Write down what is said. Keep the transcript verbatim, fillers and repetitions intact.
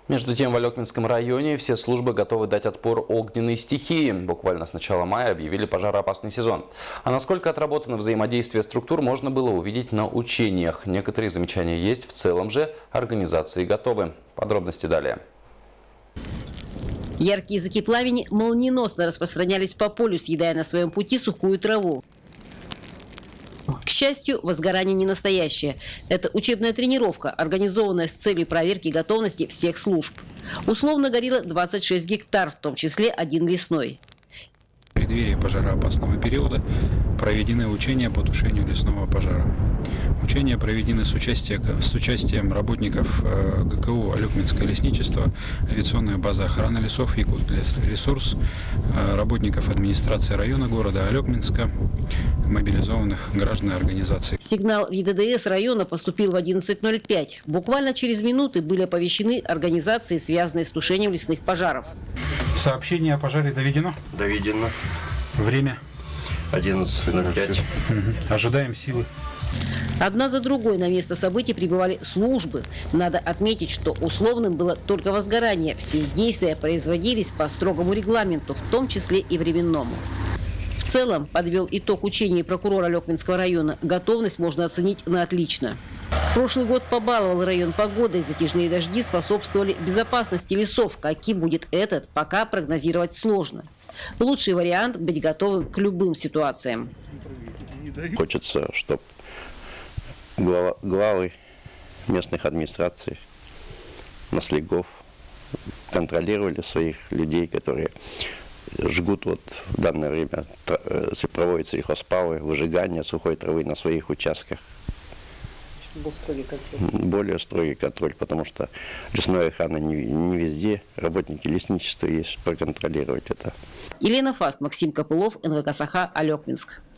Между тем, в Алекминском районе все службы готовы дать отпор огненной стихии. Буквально с начала мая объявили пожароопасный сезон. А насколько отработано взаимодействие структур, можно было увидеть на учениях. Некоторые замечания есть, в целом же организации готовы. Подробности далее. Яркие языки пламени молниеносно распространялись по полю, съедая на своем пути сухую траву. К счастью, возгорание не настоящее. Это учебная тренировка, организованная с целью проверки готовности всех служб. Условно горело двадцать шесть гектар, в том числе один лесной. В преддверии пожароопасного периода проведены учения по тушению лесного пожара. Учения проведены с участием, с участием работников ГКУ «Алекминское лесничество», авиационная база охраны лесов «Якутлесресурс», работников администрации района города Алекминска, мобилизованных граждан и организаций. Сигнал в ЕДДС района поступил в одиннадцать ноль пять. Буквально через минуты были оповещены организации, связанные с тушением лесных пожаров. Сообщение о пожаре доведено? Доведено. Время? одиннадцать ноль пять. Угу. Ожидаем силы. Одна за другой на место событий прибывали службы. Надо отметить, что условным было только возгорание. Все действия производились по строгому регламенту, в том числе и временному. В целом, подвел итог учений прокурора Алекминского района, готовность можно оценить на отлично. Прошлый год побаловал район погодой. Затяжные дожди способствовали безопасности лесов. Каким будет этот, пока прогнозировать сложно. Лучший вариант – быть готовым к любым ситуациям. Хочется, чтобы главы местных администраций, наследников контролировали своих людей, которые жгут вот в данное время, проводятся лесопавы, выжигание сухой травы на своих участках. Был строгий контроль. Более строгий контроль, потому что лесная охрана не, не везде, работники лесничества есть, проконтролировать это. Елена Фаст, Максим Копылов, эн вэ ка Саха, Алекминск.